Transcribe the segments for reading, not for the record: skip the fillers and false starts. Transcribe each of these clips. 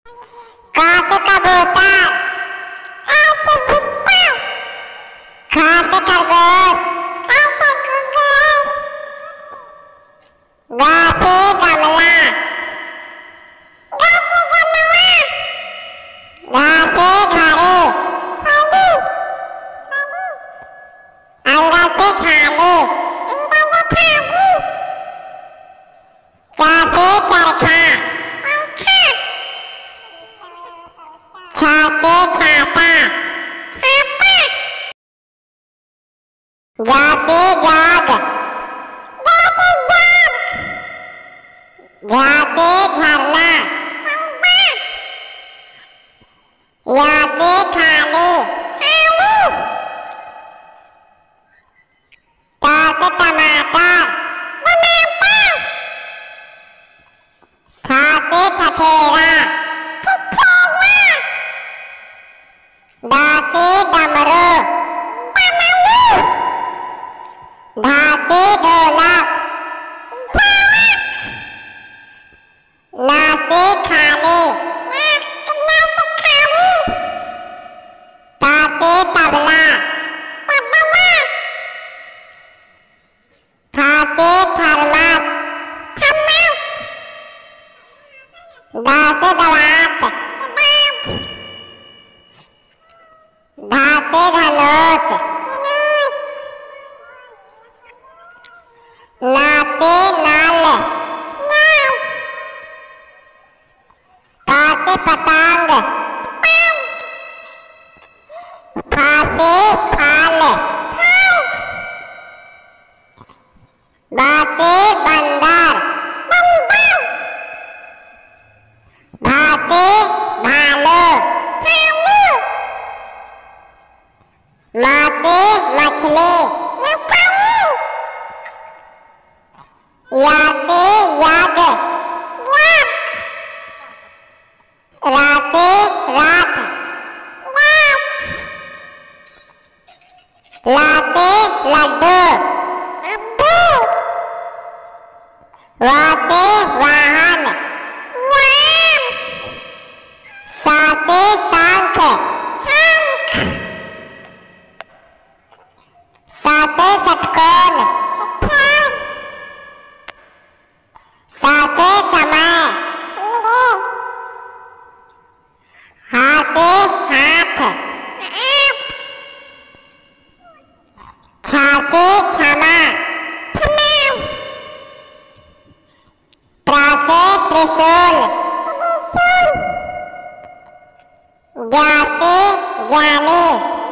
क से कबूतर, ख से खरगोश, ग से गमला, घ से घड़े, अंग से खाली, च से चरखा, छ से छाता, ज से जग, झ से झरना, य से खाली, त से टमाटर, थ से ठठेरा, ड से डमरू, ढ से ढोलक, न से खाली, त से तबला, थ से थर्मस, द से दवात, ध से धनुष, न से नल, प से पतंग, फ से फल, ब से बंदर, भ से भालू, म से मछली, य से यज्ञ, र से रथ, ल से लड्डू, व से वाहन, स से शंख, स से षटकोण, स से समय, ह से हाथ, छ से क्षमा, त्र से त्रिशूल, ज्ञ से ज्ञानी,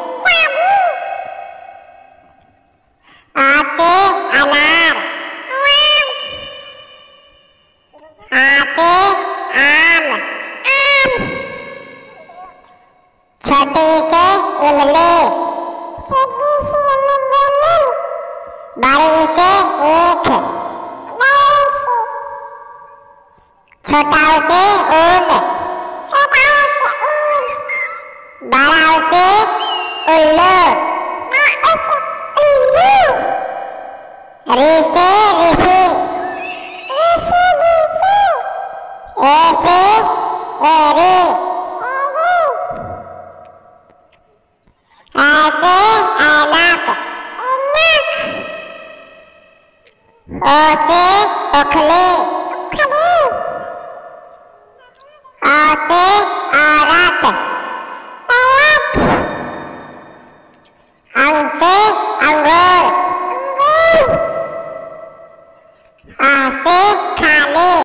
अ से अनार, आ से आम, छोटी से इमली, बड़ी से ईख, छोटा से ऊन, बड़ा से उल्लू, ऋ से ऋषि, ए से एरी, ऐ से ऐनक, ओ से ओखली,